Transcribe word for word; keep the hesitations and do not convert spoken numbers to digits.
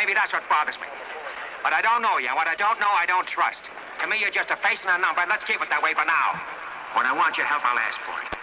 maybe that's what bothers me. But I don't know you. What I don't know, I don't trust. To me, you're just a face and a number, and let's keep it that way for now. When I want your help, I'll ask for it.